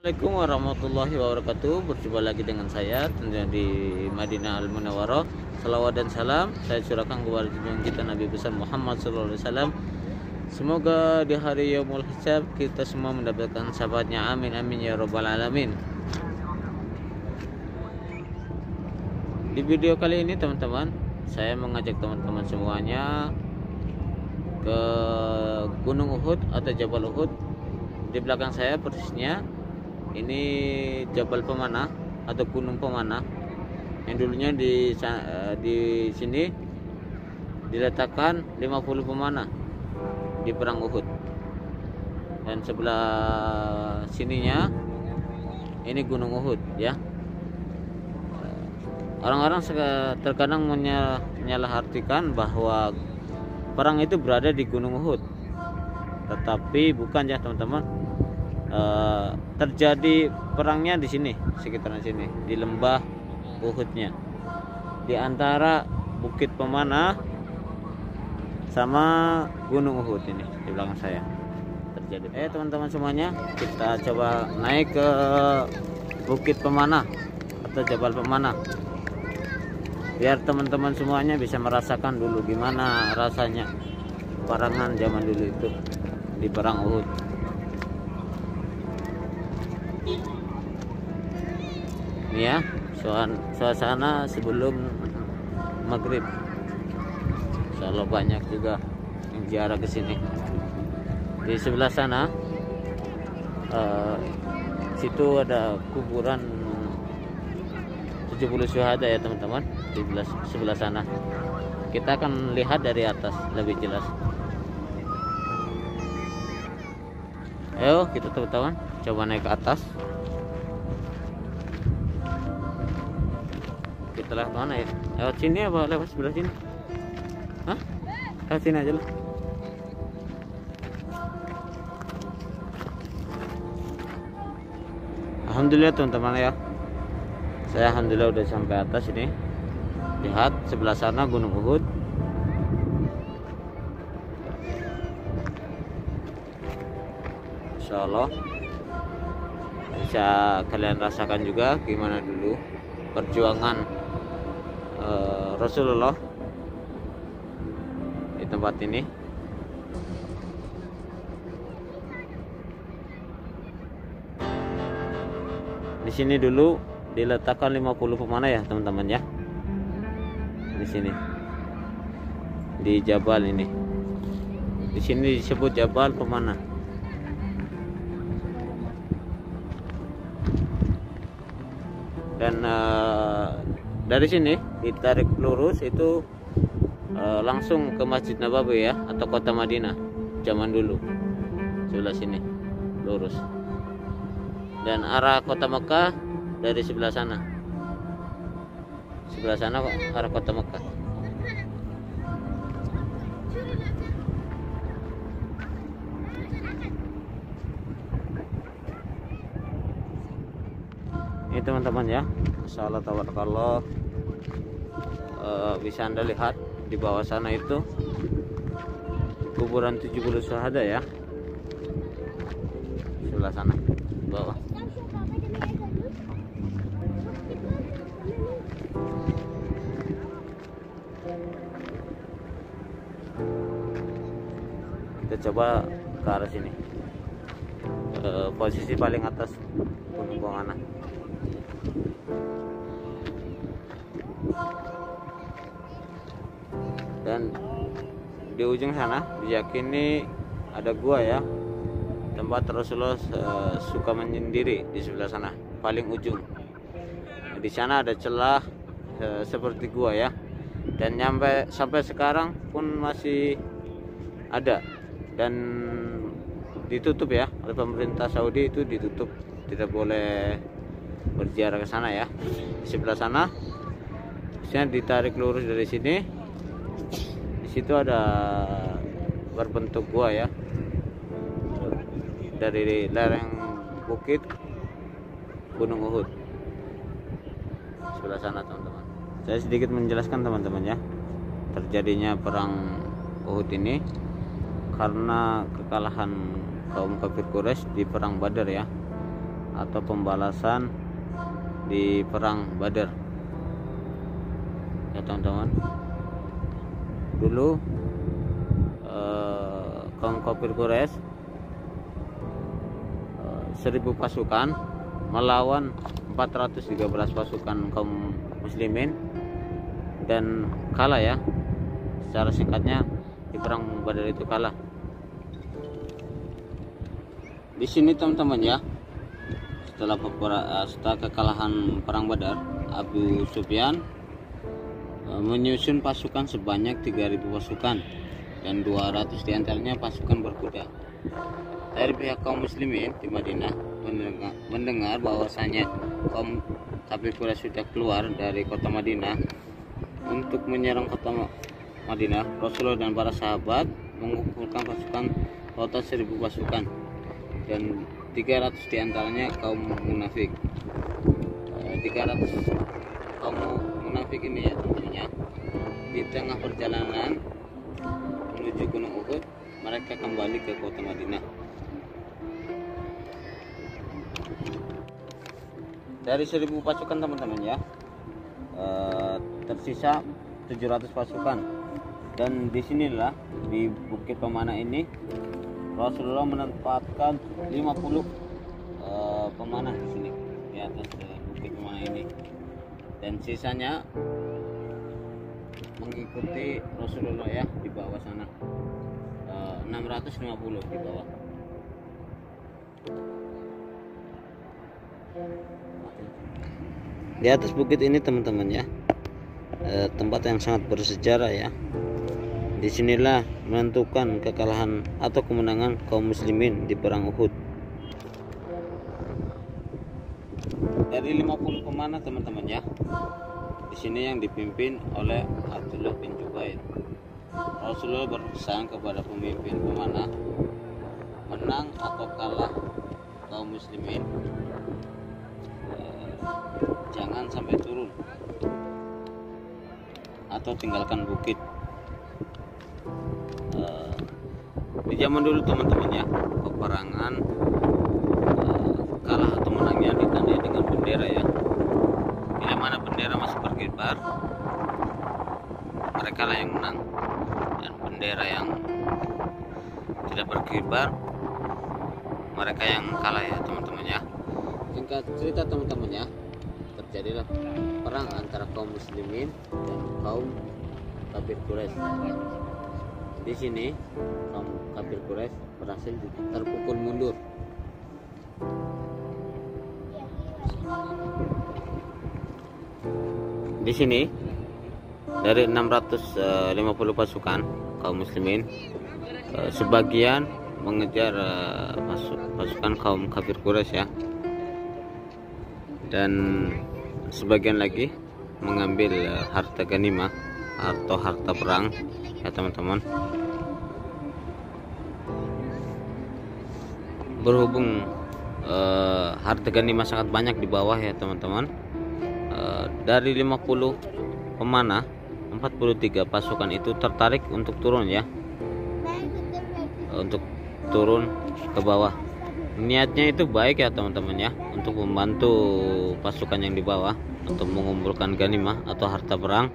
Assalamualaikum warahmatullahi wabarakatuh. Berjumpa lagi dengan saya tentunya di Madinah Al Munawwarah. Salawat dan salam saya curahkan kepada junjungan kita Nabi besar Muhammad SAW. Semoga di hari Yaumul Hisab kita semua mendapatkan syafaatnya. Amin amin ya rabbal alamin. Di video kali ini teman-teman, saya mengajak teman-teman semuanya ke Gunung Uhud atau Jabal Uhud. Di belakang saya persisnya ini Jabal Pemanah atau Gunung Pemanah yang dulunya di sini diletakkan 50 pemanah di perang Uhud, dan sebelah sininya ini Gunung Uhud ya. Orang-orang terkadang menyalahartikan bahwa perang itu berada di Gunung Uhud, tetapi bukan ya teman-teman. Terjadi perangnya di sini, sekitaran sini, di lembah Uhudnya, di antara Bukit Pemanah sama Gunung Uhud ini di belakang saya terjadi. Teman-teman semuanya, kita coba naik ke Bukit Pemanah atau Jabal Pemanah biar teman-teman semuanya bisa merasakan dulu gimana rasanya perangan zaman dulu itu di perang Uhud. Ini ya suasana sebelum maghrib. Insyaallah banyak juga yang ziarah ke sini. Di sebelah sana situ ada kuburan 70 syuhada ya teman-teman. Di sebelah sana kita akan lihat dari atas lebih jelas. Ayo kita teman-teman coba naik ke atas. Kita lewat mana ya? Lewat sini apa lewat sebelah sini? Hah? Lewat sini aja lah. Alhamdulillah teman-teman ya. Saya alhamdulillah udah sampai atas ini. Lihat sebelah sana Gunung Uhud. Insyaallah bisa kalian rasakan juga gimana dulu perjuangan Rasulullah di tempat ini. Di sini dulu diletakkan 50 pemanah ya teman-teman ya. Di sini di Jabal ini. Di sini disebut Jabal Pemanah. Dan dari sini ditarik lurus itu langsung ke Masjid Nabawi ya, atau kota Madinah zaman dulu. Sebelah sini lurus, dan arah kota Mekah dari sebelah sana. Sebelah sana kok arah kota Mekah. Ini teman-teman ya, masyaallah tabarakallah. Bisa Anda lihat di bawah sana itu kuburan 70 syuhada ya. Sebelah sana bawah. Kita coba ke arah sini, posisi paling atas Gunung Pemanah. Dan di ujung sana diyakini ada gua ya, tempat Rasulullah suka menyendiri. Di sebelah sana paling ujung, di sana ada celah seperti gua ya, dan sampai sekarang pun masih ada, dan ditutup ya oleh pemerintah Saudi. Itu ditutup, tidak boleh berziarah ke sana ya. Di sebelah sana misalnya ditarik lurus dari sini, di situ ada berbentuk gua ya, dari lereng bukit Gunung Uhud sebelah sana teman-teman. Saya sedikit menjelaskan teman-teman ya, terjadinya perang Uhud ini karena kekalahan kaum kafir Quraisy di perang Badar ya. atau pembalasan di perang Badar ya teman-teman. Dulu kaum kafir Quraisy 1000 pasukan melawan 413 pasukan kaum muslimin dan kalah ya. Secara singkatnya di perang Badar itu kalah. Di sini teman-teman ya, setelah kekalahan perang Badar, Abu Sufyan menyusun pasukan sebanyak 3000 pasukan dan 200 diantaranya pasukan berkuda. Dari pihak kaum muslimin di Madinah mendengar bahwasanya kaum kafir Quraisy sudah keluar dari kota Madinah untuk menyerang kota Madinah. Rasulullah dan para sahabat mengumpulkan pasukan total 1000 pasukan dan 300 diantaranya kaum munafik. 300 kaum munafik ini ya tentunya di tengah perjalanan menuju Gunung Uhud mereka kembali ke kota Madinah. Dari 1000 pasukan teman-teman ya, tersisa 700 pasukan. Dan disinilah di Bukit Pemanah ini Rasulullah menempatkan 50 pemanah di sini di atas Bukit Pemanah ini, dan sisanya mengikuti Rasulullah ya di bawah sana, 650 di bawah. Di atas bukit ini teman-teman ya, tempat yang sangat bersejarah ya. Disinilah menentukan kekalahan atau kemenangan kaum muslimin di perang Uhud. Dari 50 pemanah teman-teman ya, di sini yang dipimpin oleh Abdullah bin Jubair. Rasulullah berpesan kepada pemimpin pemanah, menang atau kalah kaum muslimin, jangan sampai turun atau tinggalkan bukit. Di zaman dulu teman-teman ya, peperangan kalah atau menangnya ditandai dengan bendera ya. Bila mana bendera masih berkibar, mereka lah yang menang, dan bendera yang tidak berkibar mereka yang kalah ya teman-teman ya. Singkat cerita teman-teman ya, terjadilah perang antara kaum muslimin dan kaum kafir Quraisy. Di sini kaum kafir Quraisy berhasil terpukul mundur. Di sini dari 650 pasukan kaum muslimin, sebagian mengejar pasukan kaum kafir Quraisy ya, dan sebagian lagi mengambil harta ganimah atau harta perang ya teman-teman. Berhubung harta ganimah sangat banyak di bawah ya teman-teman, dari 50 pemanah 43 pasukan itu tertarik untuk turun ya, untuk turun ke bawah. Niatnya itu baik ya teman-teman ya, untuk membantu pasukan yang di bawah untuk mengumpulkan ganimah atau harta perang.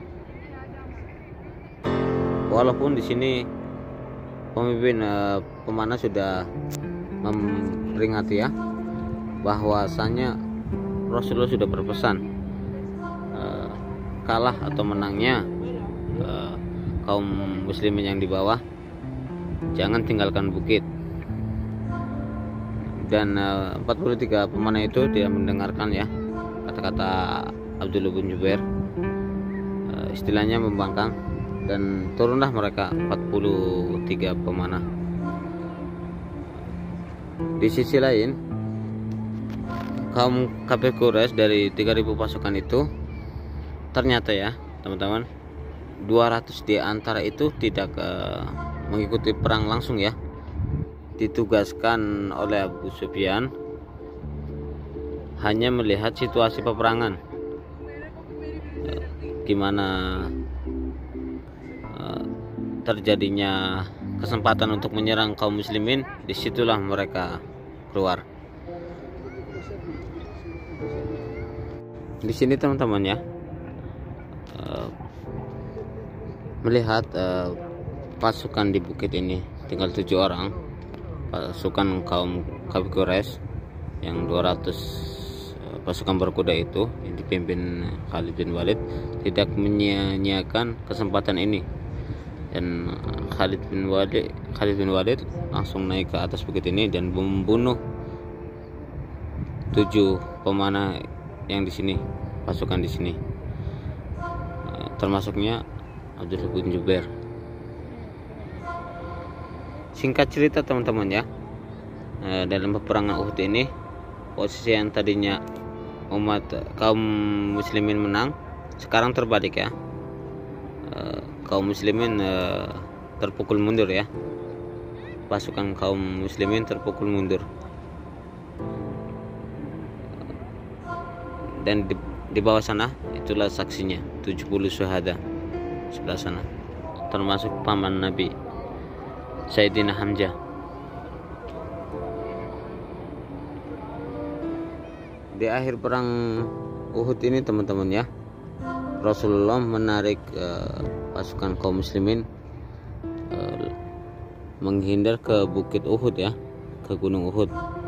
Walaupun di sini pemimpin pemanah sudah memperingati ya, bahwasanya Rasulullah sudah berpesan, kalah atau menangnya kaum muslimin yang di bawah, jangan tinggalkan bukit. Dan 43 pemanah itu tidak mendengarkan ya kata-kata Abdullah bin Jubair, istilahnya membangkang, dan turunlah mereka 43 pemanah. Di sisi lain, kaum kafir Quraisy dari 3000 pasukan itu ternyata ya teman-teman, 200 di antara itu tidak mengikuti perang langsung ya, ditugaskan oleh Abu Sufyan hanya melihat situasi peperangan, gimana terjadinya kesempatan untuk menyerang kaum muslimin, disitulah mereka keluar. Di sini teman-teman ya, melihat pasukan di bukit ini tinggal 7 orang, pasukan kaum Quraisy yang 200 pasukan berkuda itu yang dipimpin Khalid bin Walid tidak menyia-nyiakan kesempatan ini, dan Khalid bin Walid langsung naik ke atas bukit ini dan membunuh 7 pemanah yang di sini, pasukan di sini, termasuknya Abdullah bin Jubair. Singkat cerita teman-teman ya, dalam peperangan Uhud ini, posisi yang tadinya umat kaum muslimin menang, sekarang terbalik ya. Kaum muslimin terpukul mundur ya, pasukan kaum muslimin terpukul mundur, dan di bawah sana itulah saksinya 70 syuhada sebelah sana, termasuk paman Nabi Sayyidina Hamzah. Di akhir perang Uhud ini teman-teman ya, Rasulullah menarik pasukan kaum muslimin menghindar ke bukit Uhud ya, ke gunung Uhud.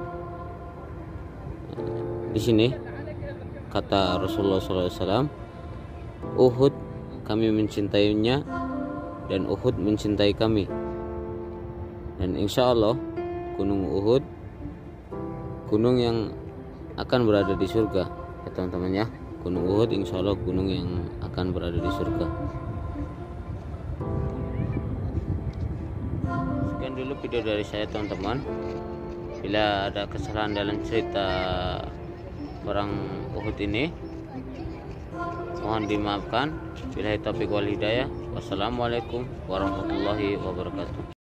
Di sini kata Rasulullah SAW, Uhud kami mencintainya dan Uhud mencintai kami, dan insya Allah gunung Uhud gunung yang akan berada di surga ya teman-teman ya. Gunung Uhud insya Allah gunung yang akan berada di surga. Sekian dulu video dari saya teman-teman. Bila ada kesalahan dalam cerita perang Uhud ini, mohon dimaafkan. Billahi taufiq wal hidayah. Wassalamualaikum warahmatullahi wabarakatuh.